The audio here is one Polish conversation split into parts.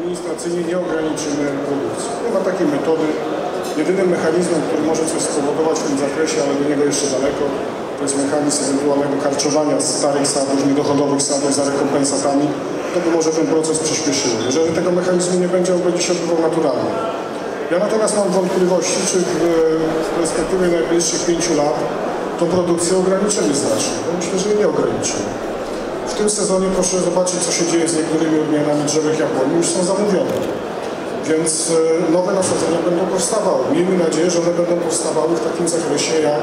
administracyjnie nie ograniczymy produkcji. Nie ma takiej metody. Jedynym mechanizmem, który może coś spowodować w tym zakresie, ale do niego jeszcze daleko, to jest mechanizm ewentualnego karczowania starych sadów, niedochodowych sadów za rekompensatami. To by może ten proces przyspieszyło. Jeżeli tego mechanizmu nie będzie, on będzie się odbywał naturalnie. Ja natomiast mam wątpliwości, czy w perspektywie najbliższych 5 lat tą produkcję ograniczymy znacznie. Ja myślę, że jej nie ograniczymy. W tym sezonie proszę zobaczyć, co się dzieje z niektórymi odmianami drzewek jabłoni, już są zamówione. Więc nowe nasadzenia będą powstawały. Miejmy nadzieję, że one będą powstawały w takim zakresie, jak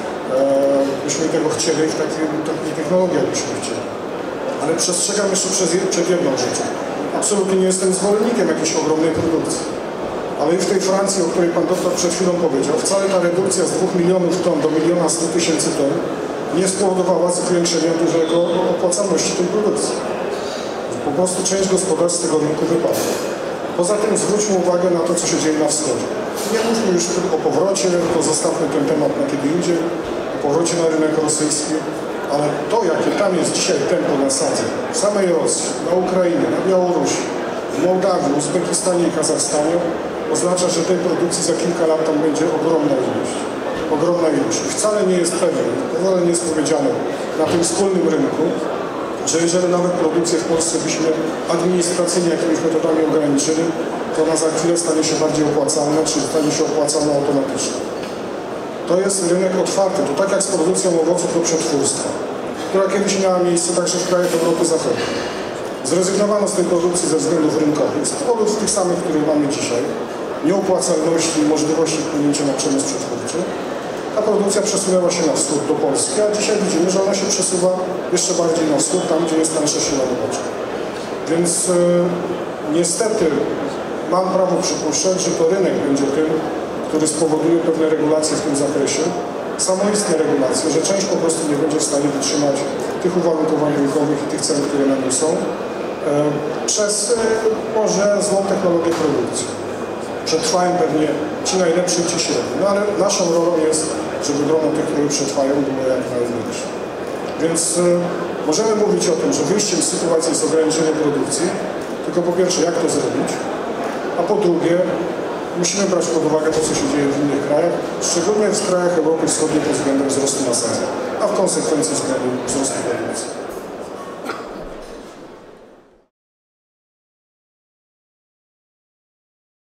byśmy tego chcieli, w takiej technologii, jakbyśmy chcieli. Ale przestrzegam jeszcze przed jedną rzeczą. Absolutnie nie jestem zwolennikiem jakiejś ogromnej produkcji. Ale i w tej Francji, o której pan doktor przed chwilą powiedział, wcale ta redukcja z 2 milionów ton do 1 100 000 ton nie spowodowała zwiększenia dużego opłacalności tej produkcji. Po prostu część gospodarstw z tego rynku wypadła. Poza tym zwróćmy uwagę na to, co się dzieje na wschodzie. Nie mówmy już o powrocie, to zostawmy ten temat na kiedy indziej, o powrocie na rynek rosyjski, ale to, jakie tam jest dzisiaj tempo nasadzeń w samej Rosji, na Ukrainie, na Białorusi, w Mołdawii, Uzbekistanie i Kazachstanie, oznacza, że tej produkcji za kilka lat tam będzie ogromna ilość. Ogromna ilość. I wcale nie jest pewne, wcale nie jest powiedziane na tym wspólnym rynku, że jeżeli nawet produkcję w Polsce byśmy administracyjnie jakimiś metodami ograniczyli, to ona za chwilę stanie się bardziej opłacalna, czy stanie się opłacalna automatycznie. To jest rynek otwarty, to tak jak z produkcją owoców do przetwórstwa, która kiedyś miała miejsce także w krajach Europy Zachodniej. Zrezygnowano z tej produkcji ze względów rynkowych, z powodów tych samych, które mamy dzisiaj, nieopłacalności i możliwości wpłynięcia na przemysł przetwórczy. Ta produkcja przesunęła się na wschód do Polski, a dzisiaj widzimy, że ona się przesuwa jeszcze bardziej na wschód, tam gdzie jest tańsza siła robocza. Więc niestety mam prawo przypuszczać, że to rynek będzie tym, który spowoduje pewne regulacje w tym zakresie, samoistne regulacje, że część po prostu nie będzie w stanie wytrzymać tych uwarunkowań rynkowych i tych cen, które na nim są, przez może złą technologię produkcji. Przetrwają pewnie ci najlepsi i ci średni. No ale naszą rolą jest, żeby grono tych, które przetrwają, było jak najmniejsze. Więc możemy mówić o tym, że wyjściem z sytuacji jest ograniczenie produkcji, tylko po pierwsze, jak to zrobić, a po drugie, musimy brać pod uwagę to, co się dzieje w innych krajach, szczególnie w krajach Europy Wschodniej pod względem wzrostu nasadzeń, a w konsekwencji względem wzrostu produkcji.